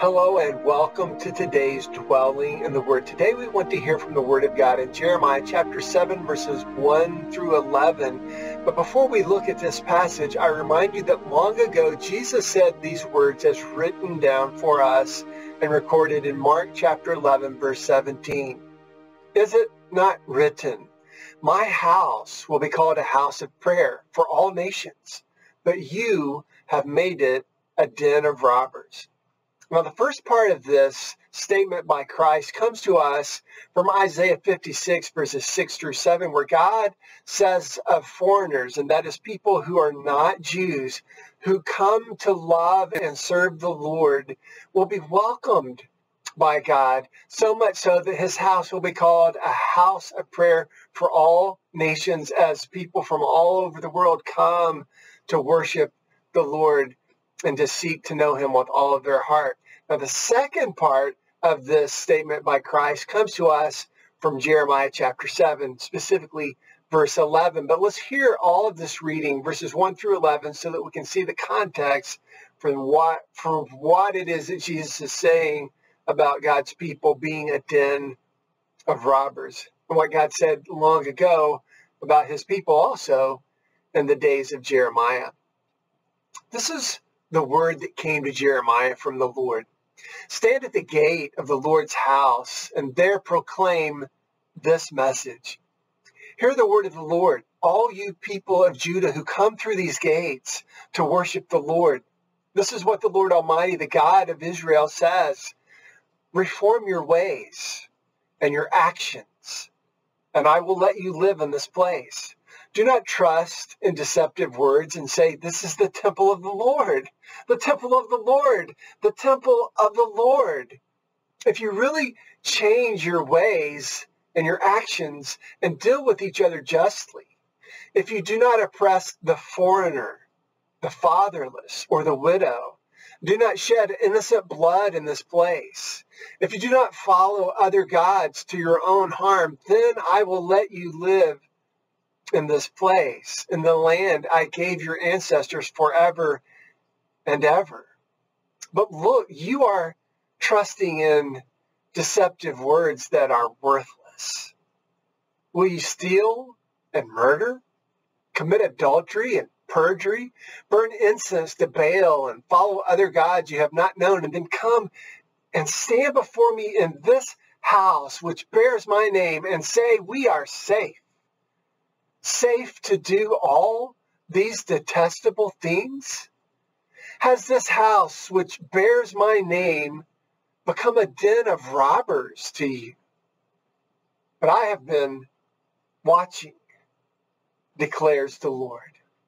Hello and welcome to today's Dwelling in the Word. Today we want to hear from the Word of God in Jeremiah chapter 7 verses 1 through 11. But before we look at this passage, I remind you that long ago Jesus said these words as written down for us and recorded in Mark chapter 11 verse 17. Is it not written, "My house will be called a house of prayer for all nations, but you have made it a den of robbers"? Now, the first part of this statement by Christ comes to us from Isaiah 56, verses 6 through 7, where God says of foreigners, and that is people who are not Jews, who come to love and serve the Lord, will be welcomed by God, so much so that his house will be called a house of prayer for all nations, as people from all over the world come to worship the Lord and to seek to know him with all of their heart. Now, the second part of this statement by Christ comes to us from Jeremiah chapter 7, specifically verse 11. But let's hear all of this reading, verses 1 through 11, so that we can see the context for what it is that Jesus is saying about God's people being a den of robbers, and what God said long ago about his people also in the days of Jeremiah. This is the word that came to Jeremiah from the Lord. Stand at the gate of the Lord's house and there proclaim this message. Hear the word of the Lord, all you people of Judah who come through these gates to worship the Lord. This is what the Lord Almighty, the God of Israel, says. Reform your ways and your actions, and I will let you live in this place. Do not trust in deceptive words and say, this is the temple of the Lord, the temple of the Lord, the temple of the Lord. If you really change your ways and your actions and deal with each other justly, if you do not oppress the foreigner, the fatherless, or the widow, do not shed innocent blood in this place. If you do not follow other gods to your own harm, then I will let you live in this place, in the land I gave your ancestors forever and ever. But look, you are trusting in deceptive words that are worthless. Will you steal and murder, commit adultery and perjury, burn incense to Baal and follow other gods you have not known, and then come and stand before me in this house which bears my name and say, we are safe? Safe to do all these detestable things? Has this house which bears my name become a den of robbers to you? But I have been watching, declares the Lord.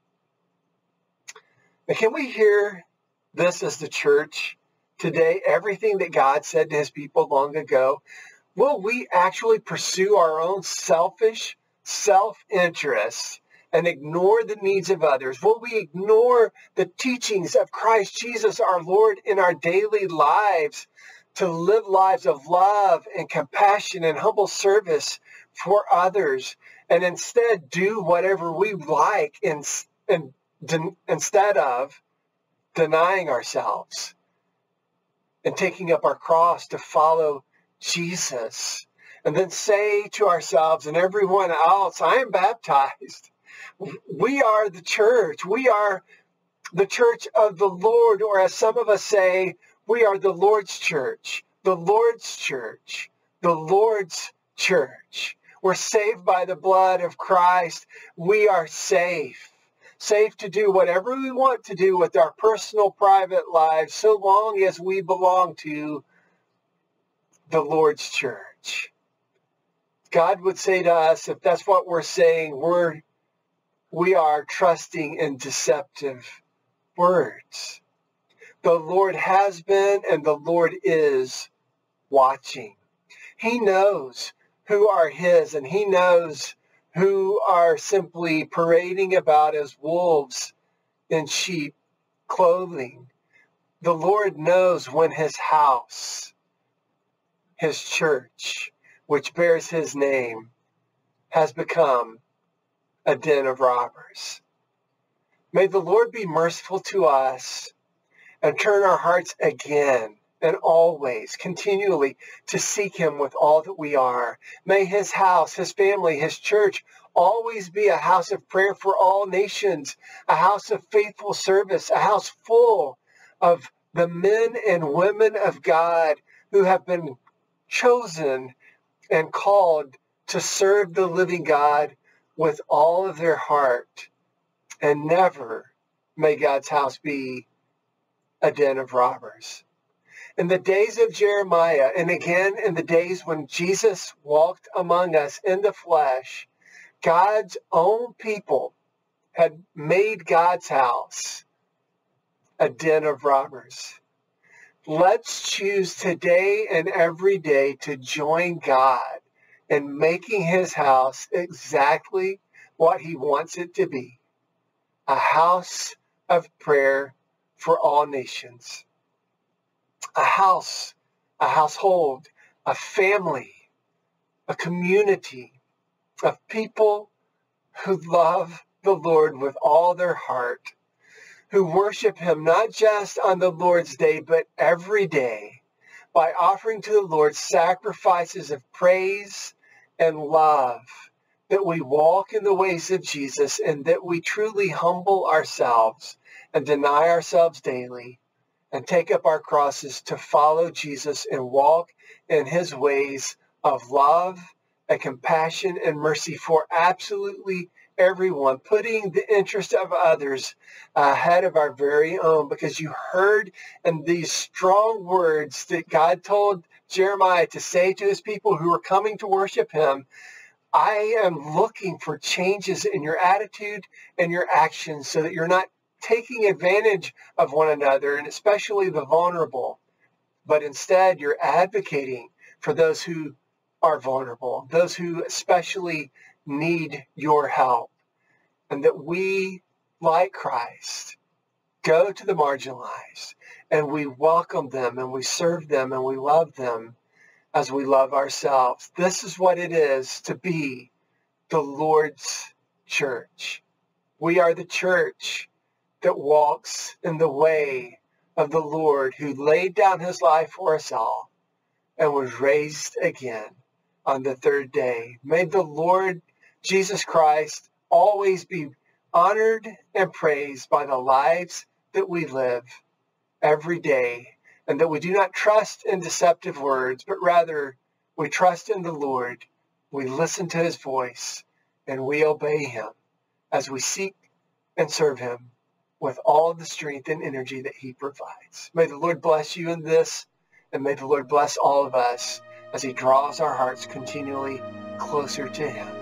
Now, can we hear this as the church today? Everything that God said to his people long ago, will we actually pursue our own selfish self-interest and ignore the needs of others? Will we ignore the teachings of Christ Jesus our Lord in our daily lives to live lives of love and compassion and humble service for others, and instead do whatever we like instead of denying ourselves and taking up our cross to follow Jesus? And then say to ourselves and everyone else, I am baptized. We are the church. We are the church of the Lord, or as some of us say, we are the Lord's church, the Lord's church, the Lord's church. We're saved by the blood of Christ. We are safe to do whatever we want to do with our personal, private lives, so long as we belong to the Lord's church. God would say to us, if that's what we're saying, we are trusting in deceptive words. The Lord has been and the Lord is watching. He knows who are his, and he knows who are simply parading about as wolves in sheep clothing. The Lord knows when his house, his church, which bears his name, has become a den of robbers. May the Lord be merciful to us and turn our hearts again and always, continually, to seek him with all that we are. May his house, his family, his church always be a house of prayer for all nations, a house of faithful service, a house full of the men and women of God who have been chosen and called to serve the living God with all of their heart. And never may God's house be a den of robbers. In the days of Jeremiah, and again in the days when Jesus walked among us in the flesh, God's own people had made God's house a den of robbers. Let's choose today and every day to join God in making his house exactly what he wants it to be, a house of prayer for all nations. A house, a household, a family, a community of people who love the Lord with all their heart, who worship him not just on the Lord's day, but every day by offering to the Lord sacrifices of praise and love, that we walk in the ways of Jesus and that we truly humble ourselves and deny ourselves daily and take up our crosses to follow Jesus and walk in his ways of love and compassion and mercy for absolutely everyone, putting the interest of others ahead of our very own. Because you heard in these strong words that God told Jeremiah to say to his people who were coming to worship him, I am looking for changes in your attitude and your actions so that you're not taking advantage of one another, and especially the vulnerable, but instead you're advocating for those who are vulnerable, those who especially need your help, and that we, like Christ, go to the marginalized and we welcome them and we serve them and we love them as we love ourselves. This is what it is to be the Lord's church. We are the church that walks in the way of the Lord, who laid down his life for us all and was raised again on the third day. May the Lord Jesus Christ always be honored and praised by the lives that we live every day, and that we do not trust in deceptive words, but rather we trust in the Lord. We listen to his voice and we obey him as we seek and serve him with all the strength and energy that he provides. May the Lord bless you in this, and may the Lord bless all of us as he draws our hearts continually closer to him.